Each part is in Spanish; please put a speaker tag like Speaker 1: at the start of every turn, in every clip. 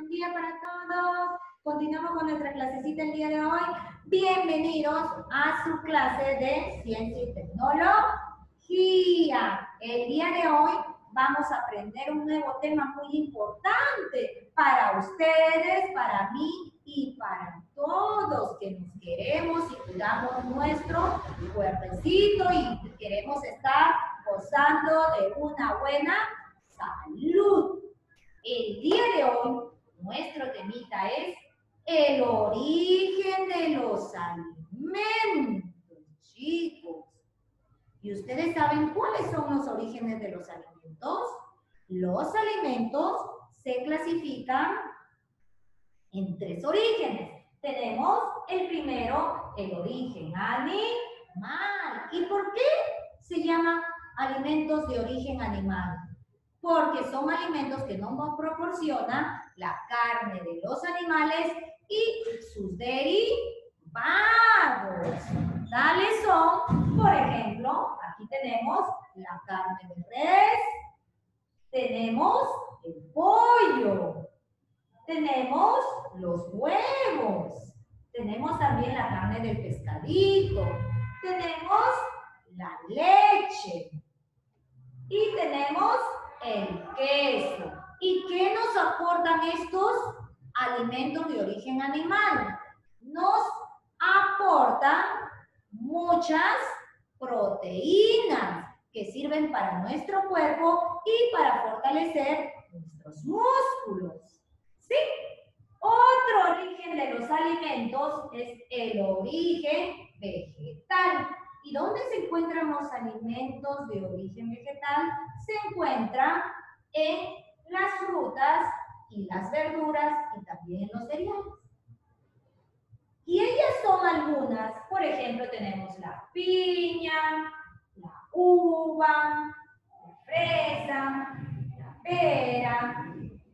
Speaker 1: buen día para todos. Continuamos con nuestra clasecita el día de hoy. Bienvenidos a su clase de Ciencia y Tecnología. El día de hoy vamos a aprender un nuevo tema muy importante para ustedes, para mí y para todos que nos queremos y cuidamos nuestro cuerpecito y queremos estar gozando de una buena salud. El día de hoy, nuestro temita es el origen de los alimentos, chicos. ¿Y ustedes saben cuáles son los orígenes de los alimentos? Los alimentos se clasifican en 3 orígenes. Tenemos el primero, el origen animal. ¿Y por qué se llaman alimentos de origen animal? Porque son alimentos que no nos proporcionan la carne de los animales y sus derivados. Tales son, por ejemplo, aquí tenemos la carne de res, tenemos el pollo, tenemos los huevos, tenemos también la carne del pescadito, tenemos la leche y tenemos el queso. ¿Y qué nos aportan estos alimentos de origen animal? Nos aportan muchas proteínas que sirven para nuestro cuerpo y para fortalecer nuestros músculos. ¿Sí? Otro origen de los alimentos es el origen vegetal. ¿Y dónde se encuentran los alimentos de origen vegetal? Se encuentran en las frutas y las verduras y también en los cereales. Y ellas son algunas. Por ejemplo, tenemos la piña, la uva, la fresa, la pera,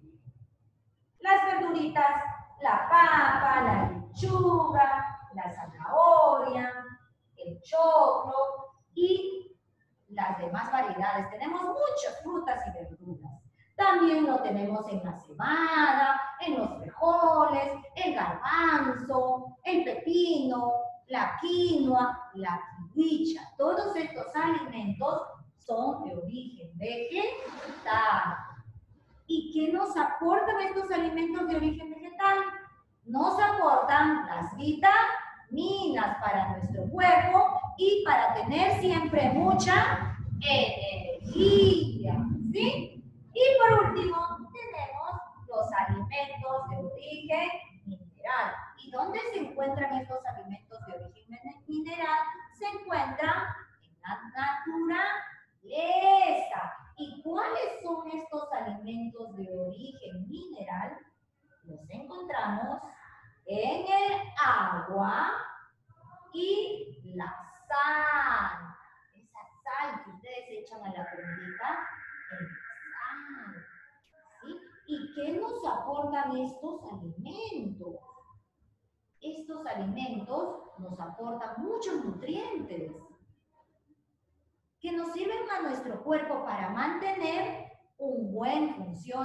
Speaker 1: las verduritas, la papa, la lechuga, la zanahoria, el choclo y las demás variedades. Tenemos muchas frutas y verduras. También lo tenemos en la cebada, en los frijoles, el garbanzo, el pepino, la quinoa, la kiwicha. Todos estos alimentos son de origen vegetal. ¿Y qué nos aportan estos alimentos de origen vegetal? Nos aportan las vitaminas para nuestro cuerpo y para tener siempre mucha energía, ¿sí? Y por último, tenemos los alimentos de origen mineral. ¿Y dónde se encuentran estos alimentos de origen mineral? Se encuentran en la naturaleza. ¿Y cuáles son estos alimentos de origen mineral? Los encontramos en el agua y la sal. Esa sal que ustedes echan a la prendita es sal. ¿Sí? ¿Y qué nos aportan estos alimentos? Estos alimentos nos aportan muchos nutrientes que nos sirven a nuestro cuerpo para mantener un buen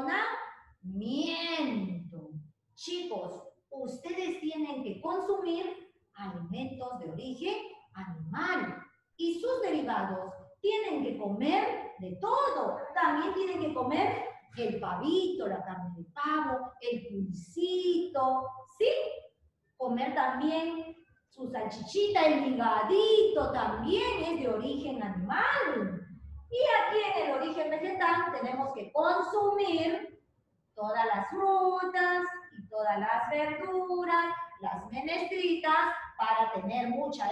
Speaker 1: funcionamiento. Chicos, ustedes tienen que consumir alimentos de origen animal y sus derivados. Tienen que comer de todo. También tienen que comer el pavito, la carne de pavo, el pulsito, ¿sí? Comer también su salchichita, el ligadito también es de origen animal. Y aquí en el origen vegetal tenemos que consumir todas las frutas y todas las verduras, las menestritas para tener mucha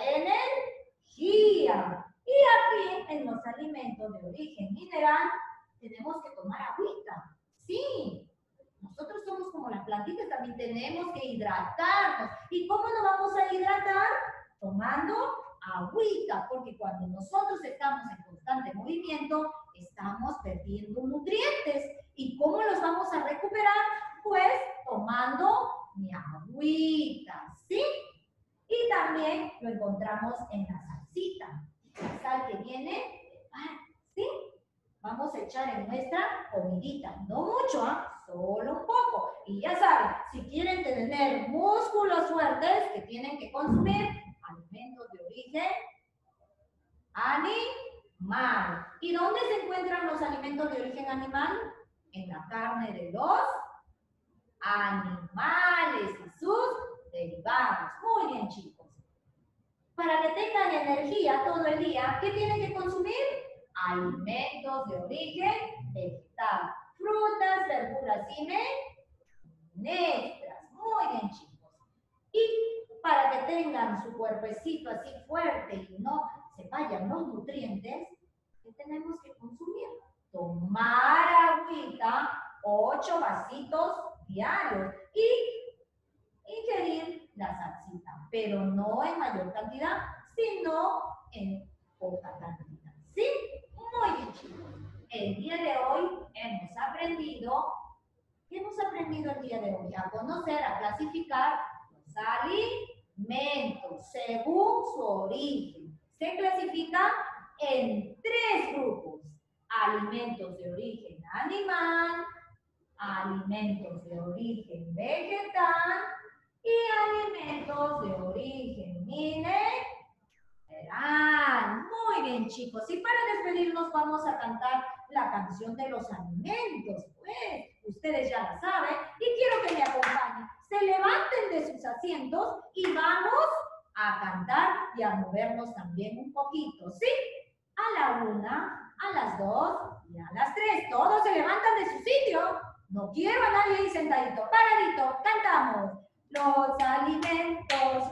Speaker 1: energía. Y aquí en los alimentos de origen mineral tenemos que tomar agüita. Sí, nosotros somos como las plantitas, también tenemos que hidratarnos. ¿Y cómo nos vamos a hidratar? Tomando agüita, porque cuando nosotros estamos en constante movimiento, estamos perdiendo nutrientes. ¿Y cómo los vamos a recuperar? Pues tomando mi agüita, ¿sí? Y también lo encontramos en la salsita, la sal que viene de mar, ¿sí? Vamos a echar en nuestra comidita, no mucho, solo un poco. Y ya saben, si quieren tener músculos fuertes, que tienen que consumir alimentos de origen animal. ¿Y dónde se encuentran los alimentos de origen animal? En la carne de los animales y sus derivados. Muy bien, chicos. Para que tengan energía todo el día, ¿qué tienen que consumir? Alimentos de origen vegetal. Frutas, verduras y menestras. Muy bien, chicos. Y para que tengan su cuerpecito así fuerte y no se vayan los nutrientes, ¿qué tenemos que consumir? Tomar agüita, 8 vasitos diarios y ingerir la salsita, pero no en mayor cantidad, sino en poca cantidad. ¿Sí? Muy bien, chicos. El día de hoy hemos aprendido, ¿qué hemos aprendido el día de hoy? A conocer, a clasificar los alimentos según su origen. Se clasifican en 3 grupos. Alimentos de origen animal, alimentos de origen vegetal y alimentos de origen mineral. Muy bien, chicos. Y para despedirnos vamos a cantar la canción de los alimentos. Pues, ustedes ya la saben. Y quiero que me acompañen. Se levanten de sus asientos y vamos a cantar y a movernos también un poquito, ¿sí? A la 1, a las 2 y a las 3. Todos se levantan de su sitio. No quiero a nadie ahí sentadito. Paradito, cantamos. Los alimentos,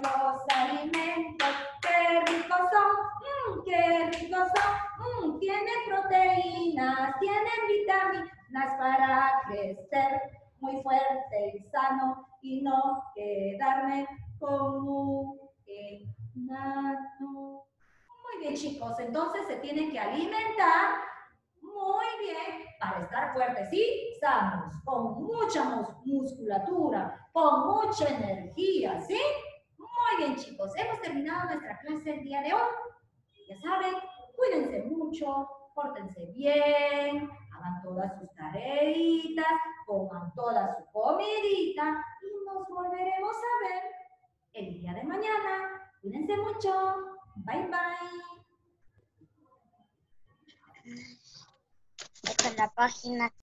Speaker 1: qué ricos son, qué ricos son. Tienen proteínas, tienen vitaminas para crecer muy fuerte y sano y no quedarme como un enano. Muy bien, chicos, entonces se tienen que alimentar muy bien para estar fuertes y sanos, con mucha musculatura, con mucha energía, ¿sí? Muy bien, chicos, hemos terminado nuestra clase el día de hoy. Ya saben, cuídense mucho, pórtense bien, hagan todas sus tareitas, coman toda su comidita y nos volveremos a ver el día de mañana. Cuídense mucho. Bye, bye.
Speaker 2: Esta es la página